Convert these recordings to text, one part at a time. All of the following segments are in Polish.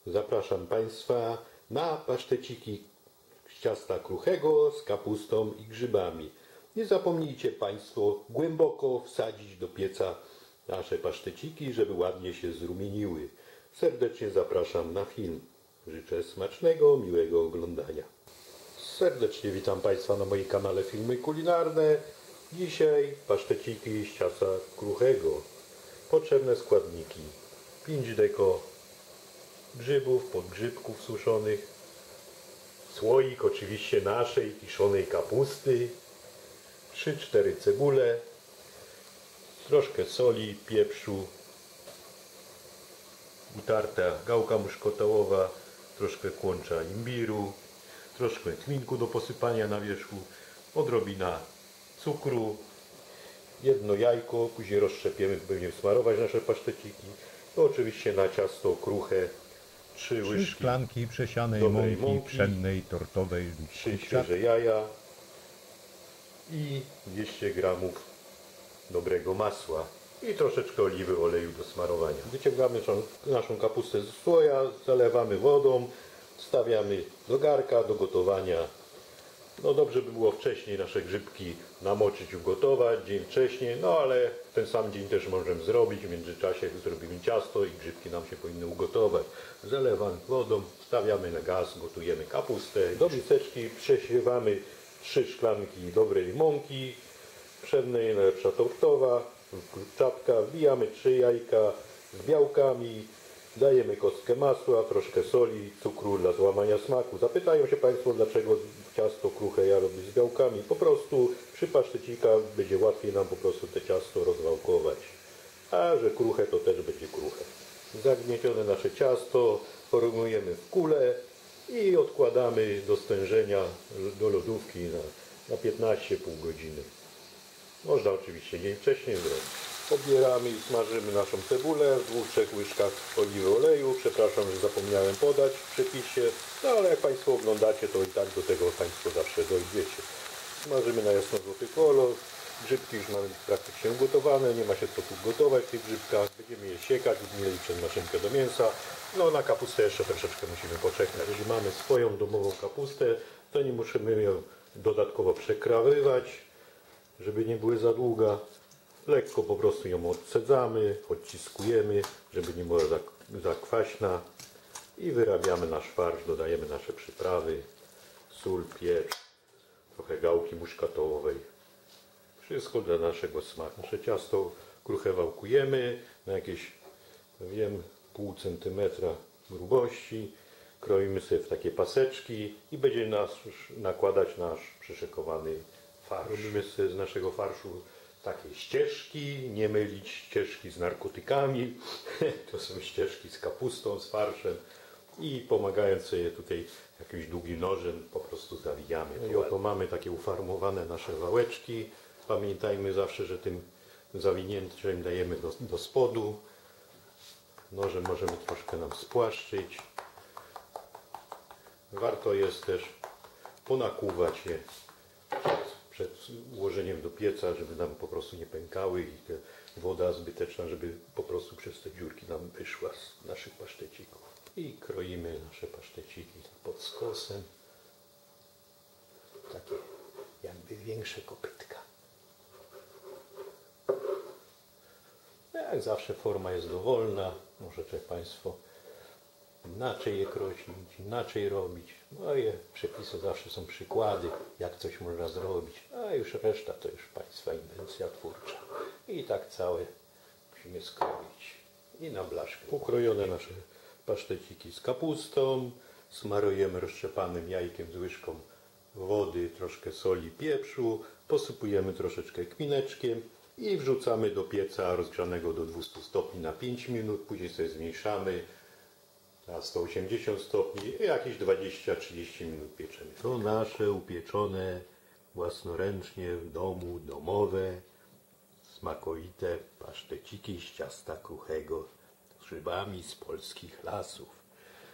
Zapraszam Państwa na paszteciki z ciasta kruchego z kapustą i grzybami. Nie zapomnijcie Państwo głęboko wsadzić do pieca nasze paszteciki, żeby ładnie się zrumieniły. Serdecznie zapraszam na film. Życzę smacznego, miłego oglądania. Serdecznie witam Państwa na moim kanale Filmy Kulinarne. Dzisiaj paszteciki z ciasta kruchego. Potrzebne składniki: 5 deko grzybów, podgrzybków suszonych, słoik oczywiście naszej kiszonej kapusty, 3-4 cebule, troszkę soli, pieprzu, utarta gałka muszkatołowa, troszkę kłącza imbiru, troszkę kminku do posypania na wierzchu, odrobina cukru, jedno jajko, później rozszczepiemy, będziemy smarować nasze paszteciki. To oczywiście na ciasto kruche 3 łyżki szklanki przesianej mąki pszennej, tortowej lub 3 świeże jaja i 200 gramów dobrego masła i troszeczkę oliwy oleju do smarowania. Wyciągamy naszą kapustę z słoja, zalewamy wodą, stawiamy do garka do gotowania. No dobrze by było wcześniej nasze grzybki namoczyć, ugotować, dzień wcześniej, no ale w ten sam dzień też możemy zrobić. W międzyczasie zrobimy ciasto i grzybki nam się powinny ugotować. Zalewamy wodą, stawiamy na gaz, gotujemy kapustę. Do miseczki przesiewamy 3 szklanki dobrej mąki pszennej, najlepsza tortowa, kurczatka, wbijamy 3 jajka z białkami, dajemy kostkę masła, troszkę soli, cukru dla złamania smaku. Zapytają się Państwo, dlaczego ciasto kruche ja robię z białkami. Po prostu przy pasztecikach będzie łatwiej nam po prostu te ciasto rozwałkować. A że kruche, to też będzie kruche. Zagniecione nasze ciasto formujemy w kulę i odkładamy do stężenia do lodówki na 15,5 godziny. Można oczywiście dzień wcześniej zrobić. Pobieramy i smażymy naszą cebulę w 2-3 łyżkach oliwy oleju. Przepraszam, że zapomniałem podać w przepisie, no ale jak Państwo oglądacie, to i tak do tego Państwo zawsze dojdziecie. Smażymy na jasno złoty kolor. Grzybki już mamy praktycznie ugotowane, nie ma się co tu gotować w tych grzybkach. Będziemy je siekać, mieli przez maszynkę do mięsa. No na kapustę jeszcze troszeczkę musimy poczekać. Jeżeli mamy swoją domową kapustę, to nie musimy ją dodatkowo przekrawywać, żeby nie były za długa. Lekko po prostu ją odcedzamy, odciskujemy, żeby nie była za kwaśna i wyrabiamy nasz farsz, dodajemy nasze przyprawy, sól, pieprz, trochę gałki muszkatołowej. Wszystko dla naszego smaku. Nasze ciasto kruche wałkujemy na jakieś, wiem, pół centymetra grubości. Kroimy sobie w takie paseczki i będziemy nakładać nasz przyszykowany farsz. Robimy sobie z naszego farszu takie ścieżki, nie mylić ścieżki z narkotykami. To są ścieżki z kapustą, z farszem i pomagając sobie tutaj jakimś długim nożem po prostu zawijamy. I oto mamy takie uformowane nasze wałeczki. Pamiętajmy zawsze, że tym zawinięciem dajemy do spodu. Nożem możemy troszkę nam spłaszczyć. Warto jest też ponakuwać je przed ułożeniem do pieca, żeby nam po prostu nie pękały i ta woda zbyteczna, żeby po prostu przez te dziurki nam wyszła z naszych pasztecików. I kroimy nasze paszteciki pod skosem. Takie jakby większe kopytka. Jak zawsze forma jest dowolna. Możecie Państwo inaczej je kroić, inaczej robić. Moje przepisy zawsze są przykłady, jak coś można zrobić, a już reszta to już Państwa inwencja twórcza. I tak całe musimy skroić i na blaszkę. Ukrojone nasze paszteciki z kapustą, smarujemy rozszczepanym jajkiem z łyżką wody, troszkę soli, pieprzu, posypujemy troszeczkę kmineczkiem i wrzucamy do pieca rozgrzanego do 200 stopni na 5 minut, później sobie zmniejszamy na 180 stopni i jakieś 20-30 minut pieczemy. To nasze upieczone własnoręcznie w domu, domowe, smakoite paszteciki z ciasta kruchego z grzybami z polskich lasów.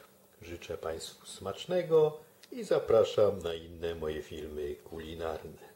Życzę Państwu smacznego i zapraszam na inne moje filmy kulinarne.